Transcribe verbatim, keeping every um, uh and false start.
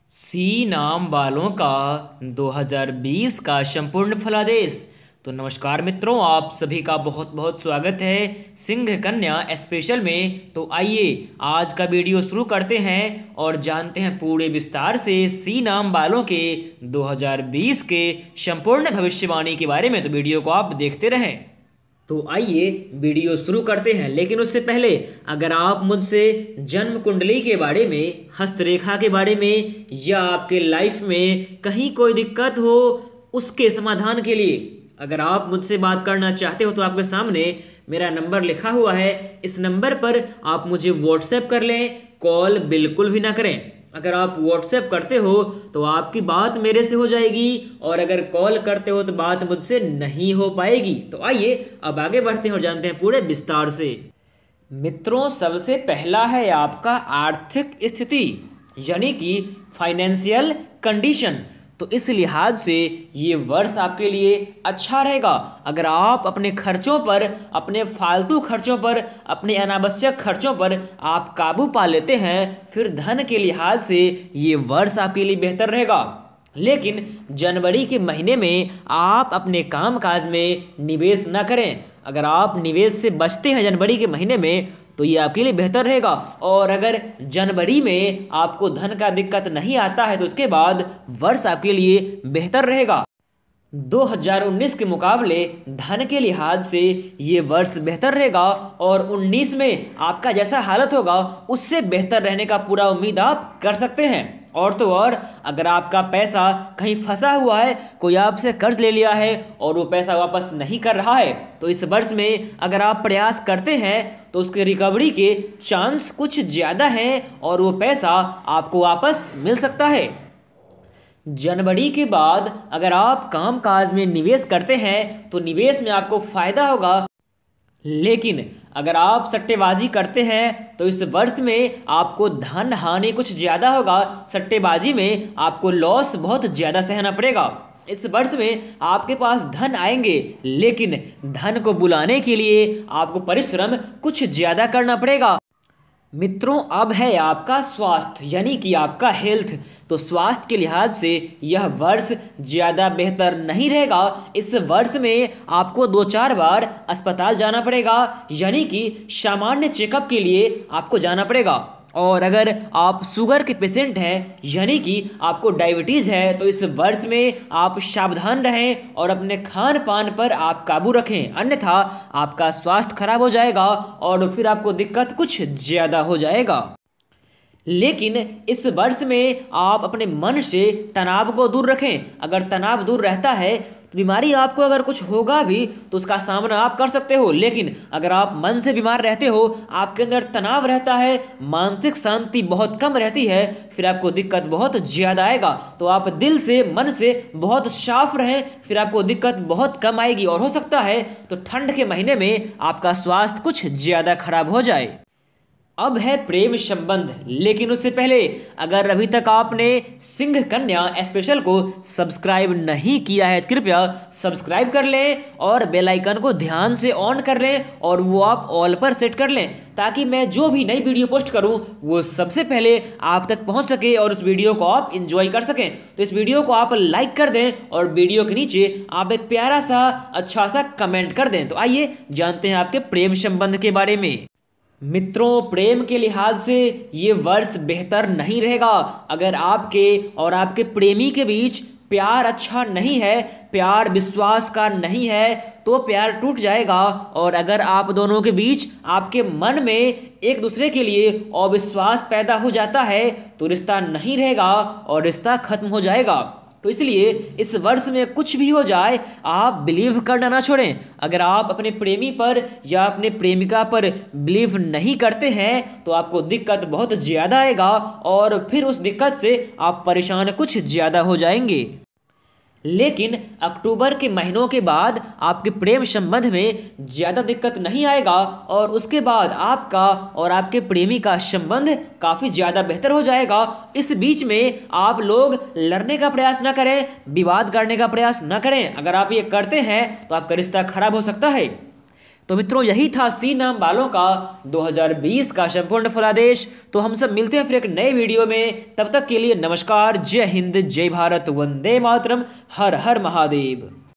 सी नाम वालों का दो हज़ार बीस का संपूर्ण फलादेश। तो नमस्कार मित्रों, आप सभी का बहुत बहुत स्वागत है सिंह कन्या स्पेशल में। तो आइए आज का वीडियो शुरू करते हैं और जानते हैं पूरे विस्तार से सी नाम वालों के दो हज़ार बीस के संपूर्ण भविष्यवाणी के बारे में। तो वीडियो को आप देखते रहें। तो आइए वीडियो शुरू करते हैं, लेकिन उससे पहले अगर आप मुझसे जन्म कुंडली के बारे में, हस्तरेखा के बारे में या आपके लाइफ में कहीं कोई दिक्कत हो उसके समाधान के लिए अगर आप मुझसे बात करना चाहते हो तो आपके सामने मेरा नंबर लिखा हुआ है। इस नंबर पर आप मुझे व्हाट्सएप कर लें, कॉल बिल्कुल भी ना करें। अगर आप व्हाट्सएप करते हो तो आपकी बात मेरे से हो जाएगी और अगर कॉल करते हो तो बात मुझसे नहीं हो पाएगी। तो आइए अब आगे बढ़ते हैं और जानते हैं पूरे विस्तार से। मित्रों, सबसे पहला है आपका आर्थिक स्थिति यानी कि फाइनेंशियल कंडीशन। तो इस लिहाज से ये वर्ष आपके लिए अच्छा रहेगा। अगर आप अपने खर्चों पर, अपने फालतू खर्चों पर, अपने अनावश्यक खर्चों पर आप काबू पा लेते हैं, फिर धन के लिहाज से ये वर्ष आपके लिए बेहतर रहेगा। लेकिन जनवरी के महीने में आप अपने कामकाज में निवेश न करें। अगर आप निवेश से बचते हैं जनवरी के महीने में तो ये आपके लिए बेहतर रहेगा। और अगर जनवरी में आपको धन का दिक्कत नहीं आता है तो उसके बाद वर्ष आपके लिए बेहतर रहेगा। दो हज़ार उन्नीस के मुकाबले धन के लिहाज से ये वर्ष बेहतर रहेगा और उन्नीस में आपका जैसा हालत होगा उससे बेहतर रहने का पूरा उम्मीद आप कर सकते हैं। और तो और अगर आपका पैसा कहीं फंसा हुआ है, कोई आपसे कर्ज ले लिया है और वो पैसा वापस नहीं कर रहा है, तो इस वर्ष में अगर आप प्रयास करते हैं तो उसके रिकवरी के चांस कुछ ज़्यादा हैं और वो पैसा आपको वापस मिल सकता है। जनवरी के बाद अगर आप कामकाज में निवेश करते हैं तो निवेश में आपको फायदा होगा, लेकिन अगर आप सट्टेबाजी करते हैं तो इस वर्ष में आपको धन हानि कुछ ज़्यादा होगा। सट्टेबाजी में आपको लॉस बहुत ज़्यादा सहना पड़ेगा। इस वर्ष में आपके पास धन आएंगे, लेकिन धन को बुलाने के लिए आपको परिश्रम कुछ ज़्यादा करना पड़ेगा। मित्रों, अब है आपका स्वास्थ्य यानी कि आपका हेल्थ। तो स्वास्थ्य के लिहाज से यह वर्ष ज़्यादा बेहतर नहीं रहेगा। इस वर्ष में आपको दो चार बार अस्पताल जाना पड़ेगा, यानी कि सामान्य चेकअप के लिए आपको जाना पड़ेगा। और अगर आप शुगर के पेशेंट हैं यानी कि आपको डायबिटीज़ है तो इस वर्ष में आप सावधान रहें और अपने खान पान पर आप काबू रखें, अन्यथा आपका स्वास्थ्य खराब हो जाएगा और फिर आपको दिक्कत कुछ ज़्यादा हो जाएगा। लेकिन इस वर्ष में आप अपने मन से तनाव को दूर रखें। अगर तनाव दूर रहता है तो बीमारी आपको अगर कुछ होगा भी तो उसका सामना आप कर सकते हो। लेकिन अगर आप मन से बीमार रहते हो, आपके अंदर तनाव रहता है, मानसिक शांति बहुत कम रहती है, फिर आपको दिक्कत बहुत ज़्यादा आएगा। तो आप दिल से, मन से बहुत साफ रहें, फिर आपको दिक्कत बहुत कम आएगी। और हो सकता है तो ठंड के महीने में आपका स्वास्थ्य कुछ ज़्यादा खराब हो जाए। अब है प्रेम संबंध, लेकिन उससे पहले अगर अभी तक आपने सिंह कन्या स्पेशल को सब्सक्राइब नहीं किया है, कृपया सब्सक्राइब कर लें और बेल आइकन को ध्यान से ऑन कर लें और वो आप ऑल पर सेट कर लें, ताकि मैं जो भी नई वीडियो पोस्ट करूं वो सबसे पहले आप तक पहुंच सके और उस वीडियो को आप एंजॉय कर सकें। तो इस वीडियो को आप लाइक कर दें और वीडियो के नीचे आप एक प्यारा सा अच्छा सा कमेंट कर दें। तो आइए जानते हैं आपके प्रेम संबंध के बारे में। मित्रों, प्रेम के लिहाज से ये वर्ष बेहतर नहीं रहेगा। अगर आपके और आपके प्रेमी के बीच प्यार अच्छा नहीं है, प्यार विश्वास का नहीं है, तो प्यार टूट जाएगा। और अगर आप दोनों के बीच, आपके मन में एक दूसरे के लिए अविश्वास पैदा हो जाता है तो रिश्ता नहीं रहेगा और रिश्ता खत्म हो जाएगा। तो इसलिए इस वर्ष में कुछ भी हो जाए आप बिलीव करना ना छोड़ें। अगर आप अपने प्रेमी पर या अपने प्रेमिका पर बिलीव नहीं करते हैं तो आपको दिक्कत बहुत ज़्यादा आएगा और फिर उस दिक्कत से आप परेशान कुछ ज़्यादा हो जाएंगे। लेकिन अक्टूबर के महीनों के बाद आपके प्रेम संबंध में ज़्यादा दिक्कत नहीं आएगा और उसके बाद आपका और आपके प्रेमी का संबंध काफ़ी ज़्यादा बेहतर हो जाएगा। इस बीच में आप लोग लड़ने का प्रयास न करें, विवाद करने का प्रयास न करें। अगर आप ये करते हैं तो आपका रिश्ता खराब हो सकता है। तो मित्रों यही था सी नाम वालों का दो हज़ार बीस का संपूर्ण फलादेश। तो हम सब मिलते हैं फिर एक नए वीडियो में, तब तक के लिए नमस्कार, जय हिंद, जय भारत, वंदे मातरम, हर हर महादेव।